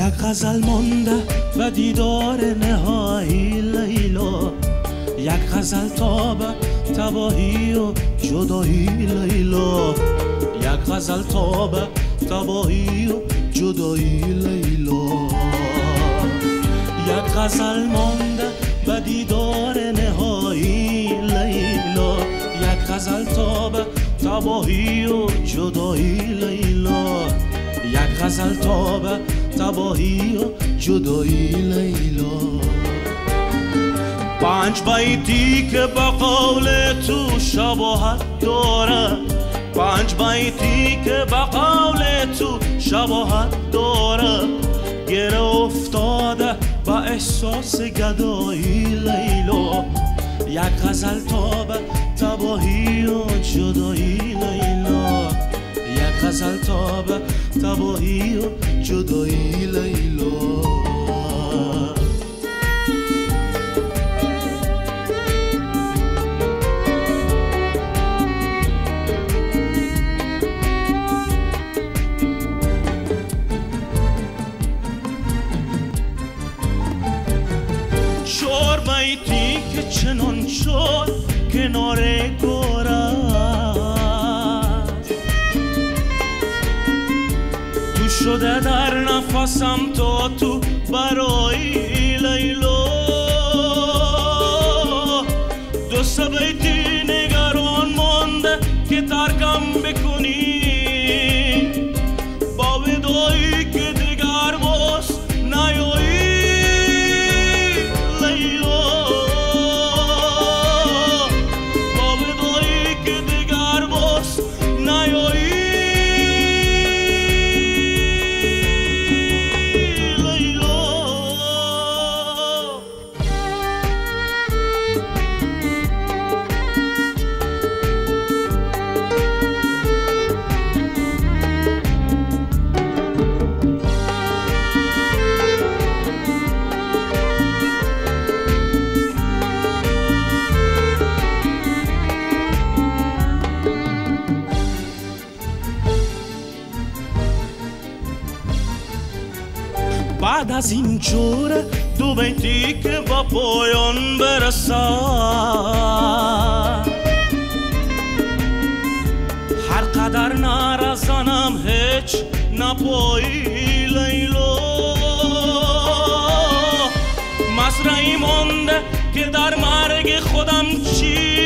یک غزل مانده و دیدار نهایی لیلا، یک غزل تا به تباهی و جدایی لیلا، یک غزل تا به تباهی و جدایی لیلا، یک غزل مانده و دیدار نهایی لیلا، یک غزل تا به تباهی و جدایی لیلا، یک غزل تا به تباهی و جدایی لیلا. 5 بیتی که با قول تو شباهت داره، 5 بیتی که با قول تو شباهت داره، گره افتاده با احساس گدایی لیلا، یک غزل تا به تباهی و جدایی لیلا، یک غزل تا به تباهی و جدایی لیلا. چهار بیتی که چنان شد کنار گوره، تو شده در نفسم تا تو برای لیلا. 2 سه بیتی نگران مانده که ترکم بکنی، با ودایی که دیگر باز نیایی لیلا، با ودایی که دیگر باز نیایی لیلا. بعد از این جور 2 بیتی که با پایان برسد، هر قدر نرزنم هیچ نپایی لیلا، مزرعی مانده که در مرگ خودم چی